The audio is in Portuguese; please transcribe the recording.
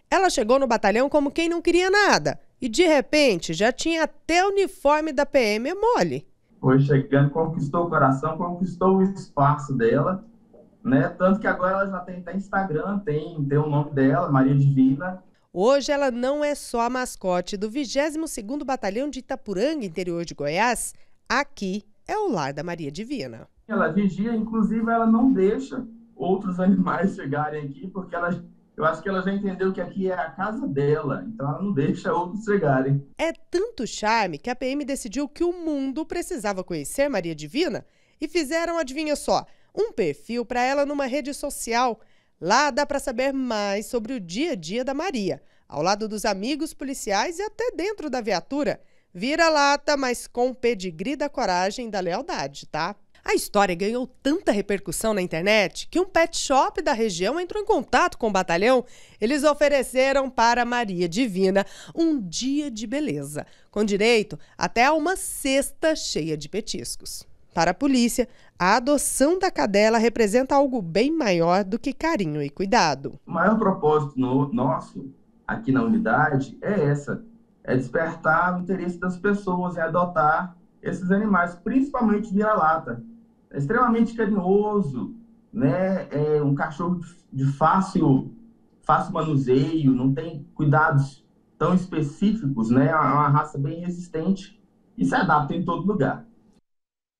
Ela chegou no batalhão como quem não queria nada e, de repente, já tinha até o uniforme da PM mole. Foi chegando, conquistou o coração, conquistou o espaço dela, né? Tanto que agora ela já tem até Instagram, tem o nome dela, Maria Divina. Hoje ela não é só a mascote do 22º Batalhão de Itapuranga, interior de Goiás. Aqui é o lar da Maria Divina. Ela vigia, inclusive ela não deixa outros animais chegarem aqui, porque eu acho que ela já entendeu que aqui é a casa dela, então ela não deixa outros chegarem. É tanto charme que a PM decidiu que o mundo precisava conhecer Maria Divina e fizeram, adivinha só, um perfil para ela numa rede social. Lá dá para saber mais sobre o dia a dia da Maria, ao lado dos amigos policiais e até dentro da viatura. Vira-lata, mas com o pedigree da coragem e da lealdade, tá? A história ganhou tanta repercussão na internet que um pet shop da região entrou em contato com o batalhão. Eles ofereceram para Maria Divina um dia de beleza, com direito até a uma cesta cheia de petiscos. Para a polícia, a adoção da cadela representa algo bem maior do que carinho e cuidado. O maior propósito nosso aqui na unidade é despertar o interesse das pessoas em adotar esses animais, principalmente vira-lata. É extremamente carinhoso, né? É um cachorro de fácil manuseio, não tem cuidados tão específicos, né? É uma raça bem resistente e se adapta em todo lugar.